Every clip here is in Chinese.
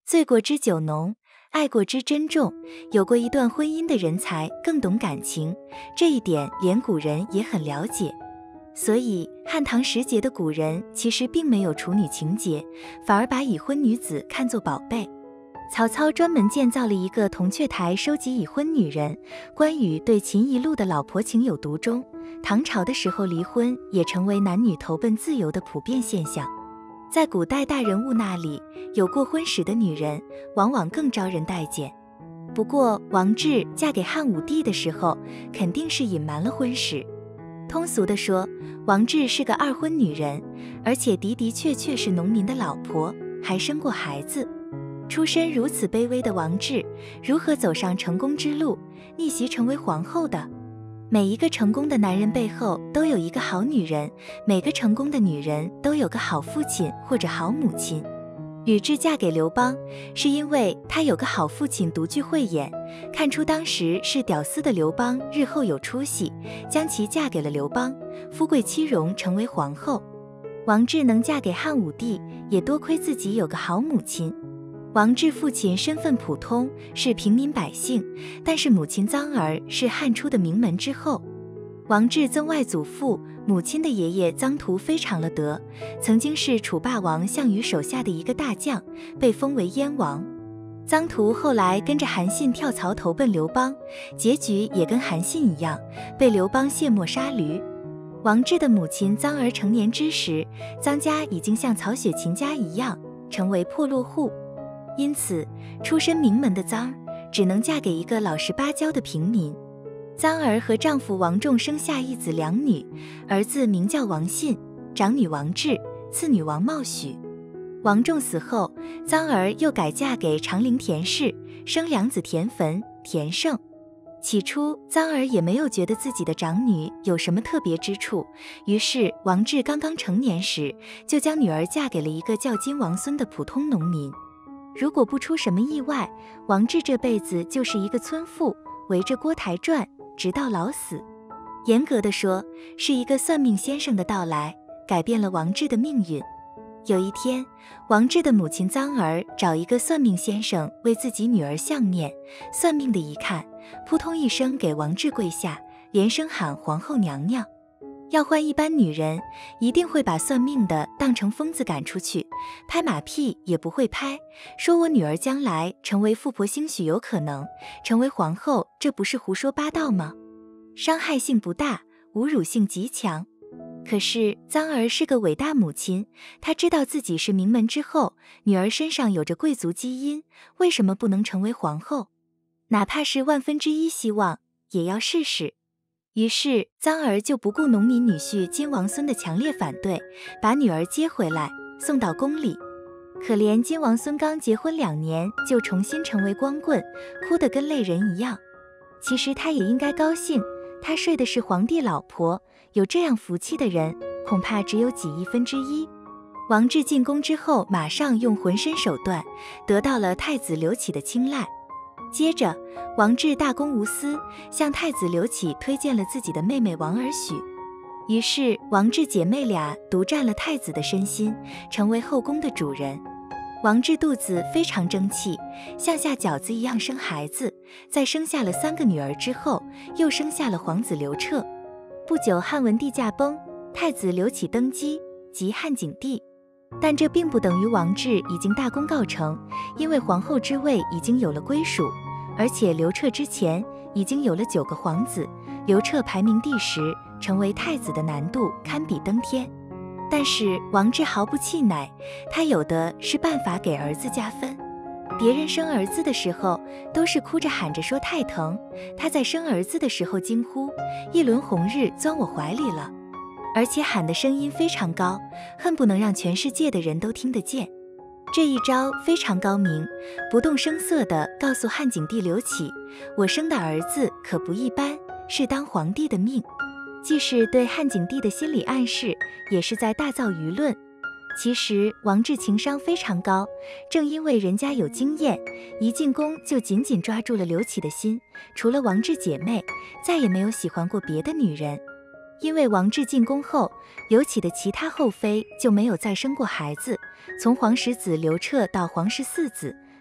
醉过知酒浓，爱过知珍重，有过一段婚姻的人才更懂感情，这一点连古人也很了解。所以汉唐时节的古人其实并没有处女情节，反而把已婚女子看作宝贝。曹操专门建造了一个铜雀台收集已婚女人。关羽对秦一路的老婆情有独钟，唐朝的时候离婚也成为男女投奔自由的普遍现象。在古代大人物那里，有过婚史的女人往往更招人待见。不过王志嫁给汉武帝的时候，肯定是隐瞒了婚史。通俗地说，王志是个二婚女人，而且的确是农民的老婆，还生过孩子。出身如此卑微的王志，如何走上成功之路，逆袭成为皇后的？每一个成功的男人背后都有一个好女人，每个成功的女人都有个好父亲或者好母亲。吕雉嫁给刘邦，是因为她有个好父亲独具慧眼，看出当时是屌丝的刘邦日后有出息，将其嫁给了刘邦，富贵妻荣成为皇后。王志能嫁给汉武帝，也多亏自己有个好母亲。王志父亲身份普通，是平民百姓，但是母亲臧儿是汉初的名门之后。王志曾外祖父母亲的爷爷臧荼非常了得，曾经是楚霸王项羽手下的一个大将，被封为燕王。臧荼后来跟着韩信跳槽投奔刘邦，结局也跟韩信一样，被刘邦卸磨杀驴。王志的母亲臧儿成年之时，臧家已经像曹雪芹家一样成为破落户，因此出身名门的臧儿只能嫁给一个老实巴交的平民。臧儿和丈夫王仲生下一子两女，儿子名叫王信，长女王志，次女王茂许。王仲死后，臧儿又改嫁给长陵田氏，生两子田汾、田胜。起初臧儿也没有觉得自己的长女有什么特别之处，于是王志刚刚成年时，就将女儿嫁给了一个叫金王孙的普通农民。如果不出什么意外，王志这辈子就是一个村妇，围着锅台转，直到老死。严格的说，是一个算命先生的到来，改变了王志的命运。有一天，王志的母亲臧儿找一个算命先生为自己女儿相面，算命的一看，扑通一声给王志跪下，连声喊皇后娘娘。要换一般女人，一定会把算命的当成疯子赶出去，拍马屁也不会拍，说我女儿将来成为富婆兴许有可能，成为皇后，这不是胡说八道吗？伤害性不大，侮辱性极强。可是臧儿是个伟大母亲，她知道自己是名门之后，女儿身上有着贵族基因，为什么不能成为皇后？哪怕是1/1000希望，也要试试。于是臧儿就不顾农民女婿金王孙的强烈反对，把女儿接回来，送到宫里。可怜金王孙刚结婚2年就重新成为光棍，哭得跟泪人一样。其实他也应该高兴，他睡的是皇帝老婆，有这样福气的人恐怕只有几亿分之一。王志进宫之后，马上用浑身手段得到了太子刘启的青睐。接着王志大公无私，向太子刘启推荐了自己的妹妹王儿许。于是王志姐妹俩独占了太子的身心，成为后宫的主人。王志肚子非常争气，像下饺子一样生孩子，在生下了3个女儿之后，又生下了皇子刘彻。不久汉文帝驾崩，太子刘启登基，即汉景帝。但这并不等于王志已经大功告成，因为皇后之位已经有了归属，而且刘彻之前已经有了9个皇子，刘彻排名第10，成为太子的难度堪比登天。但是王志毫不气馁，他有的是办法给儿子加分。别人生儿子的时候都是哭着喊着说太疼，他在生儿子的时候惊呼一轮红日钻我怀里了，而且喊的声音非常高，恨不能让全世界的人都听得见。这一招非常高明，不动声色地告诉汉景帝刘启，我生的儿子可不一般，是当皇帝的命。既是对汉景帝的心理暗示，也是在大造舆论。其实王志情商非常高，正因为人家有经验，一进宫就紧紧抓住了刘启的心，除了王志姐妹，再也没有喜欢过别的女人。因为王志进宫后，刘启的其他后妃就没有再生过孩子，从皇十子刘彻到皇十四子，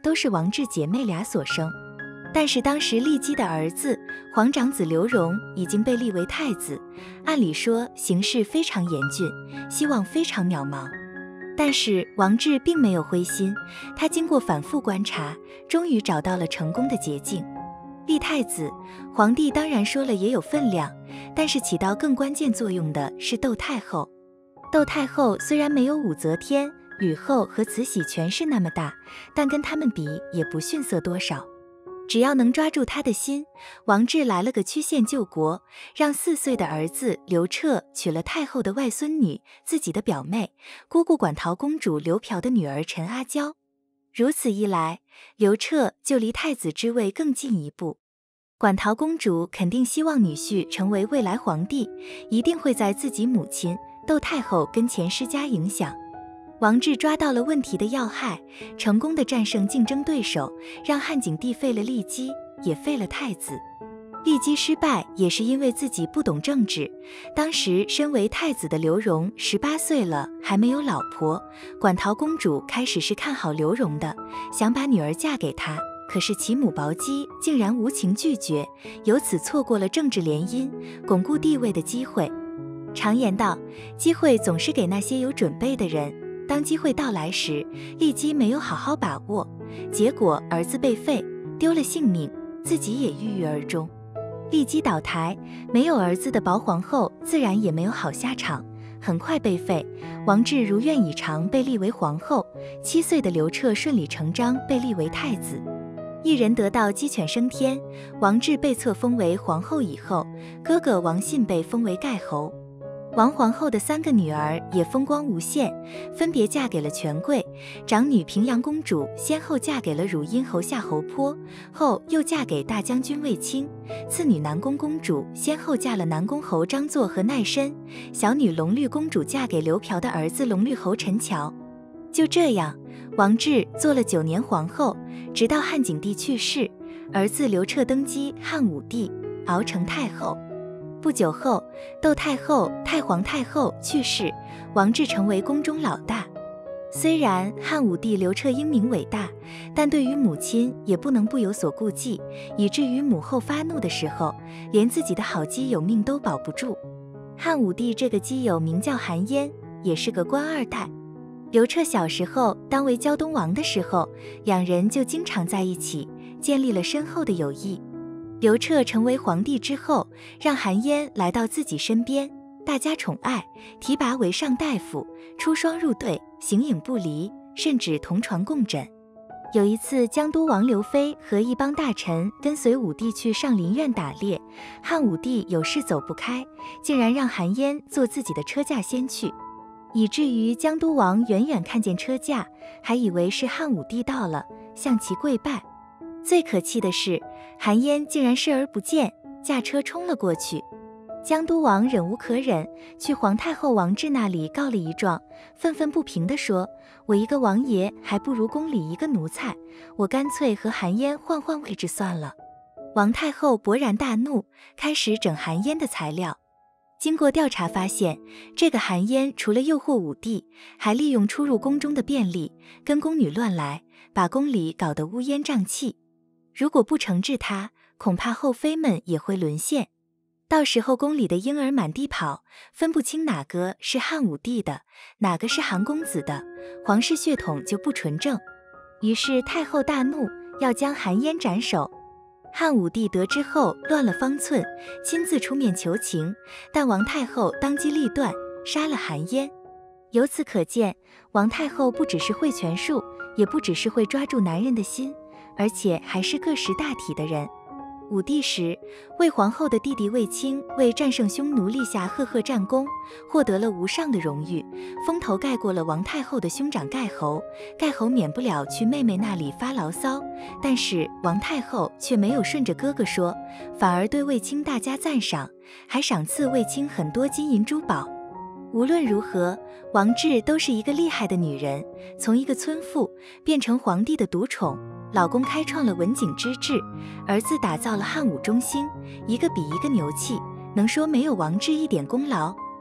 都是王志姐妹俩所生。但是当时骊姬的儿子皇长子刘荣已经被立为太子，按理说形势非常严峻，希望非常渺茫。但是王志并没有灰心，他经过反复观察，终于找到了成功的捷径。立太子，皇帝当然说了也有分量，但是起到更关键作用的是窦太后。窦太后虽然没有武则天、吕后和慈禧权势那么大，但跟他们比也不逊色多少。只要能抓住他的心，王志来了个曲线救国，让4岁的儿子刘彻娶了太后的外孙女，自己的表妹姑姑馆陶公主刘嫖的女儿陈阿娇。如此一来，刘彻就离太子之位更进一步。馆陶公主肯定希望女婿成为未来皇帝，一定会在自己母亲窦太后跟前施加影响。王志抓到了问题的要害，成功的战胜竞争对手，让汉景帝废了骊姬，也废了太子。骊姬失败也是因为自己不懂政治。当时身为太子的刘荣18岁了，还没有老婆。馆陶公主开始是看好刘荣的，想把女儿嫁给他，可是其母薄姬竟然无情拒绝，由此错过了政治联姻、巩固地位的机会。常言道，机会总是给那些有准备的人。当机会到来时，骊姬没有好好把握，结果儿子被废，丢了性命，自己也郁郁而终。骊姬倒台，没有儿子的薄皇后自然也没有好下场，很快被废。王志如愿以偿被立为皇后，7岁的刘彻顺理成章被立为太子。一人得道鸡犬升天，王志被册封为皇后以后，哥哥王信被封为盖侯。王皇后的3个女儿也风光无限，分别嫁给了权贵。长女平阳公主先后嫁给了汝阴侯夏侯颇，后又嫁给大将军卫青。次女南宫公主先后嫁了南宫侯张作和奈申，小女隆虑公主嫁给刘嫖的儿子隆虑侯陈乔。就这样，王志做了9年皇后，直到汉景帝去世，儿子刘彻登基汉武帝，熬成太后。不久后，窦太后、太皇太后去世，王志成为宫中老大。虽然汉武帝刘彻英明伟大，但对于母亲也不能不有所顾忌，以至于母后发怒的时候，连自己的好基友命都保不住。汉武帝这个基友名叫韩嫣，也是个官二代。刘彻小时候当为胶东王的时候，两人就经常在一起，建立了深厚的友谊。刘彻成为皇帝之后，让韩嫣来到自己身边，大加宠爱，提拔为上大夫，出双入对，形影不离，甚至同床共枕。有一次，江都王刘飞和一帮大臣跟随武帝去上林苑打猎，汉武帝有事走不开，竟然让韩嫣坐自己的车驾先去，以至于江都王远远看见车驾，还以为是汉武帝到了，向其跪拜。最可气的是，韩嫣竟然视而不见，驾车冲了过去。江都王忍无可忍，去皇太后王志那里告了一状，愤愤不平地说：“我一个王爷还不如宫里一个奴才，我干脆和韩嫣换位置算了。”王太后勃然大怒，开始整韩嫣的材料。经过调查发现，这个韩嫣除了诱惑武帝，还利用出入宫中的便利，跟宫女乱来，把宫里搞得乌烟瘴气。如果不惩治他，恐怕后妃们也会沦陷。到时候宫里的婴儿满地跑，分不清哪个是汉武帝的，哪个是韩公子的，皇室血统就不纯正。于是太后大怒，要将韩嫣斩首。汉武帝得知后乱了方寸，亲自出面求情，但王太后当机立断，杀了韩嫣。由此可见，王太后不只是会权术，也不只是会抓住男人的心，而且还是个识大体的人。武帝时，魏皇后的弟弟卫青为战胜匈奴立下赫赫战功，获得了无上的荣誉，风头盖过了王太后的兄长盖侯。盖侯免不了去妹妹那里发牢骚，但是王太后却没有顺着哥哥说，反而对卫青大加赞赏，还赏赐卫青很多金银珠宝。无论如何，王志都是一个厉害的女人，从一个村妇变成皇帝的独宠，老公开创了文景之治，儿子打造了汉武中兴，一个比一个牛气，能说没有王志一点功劳？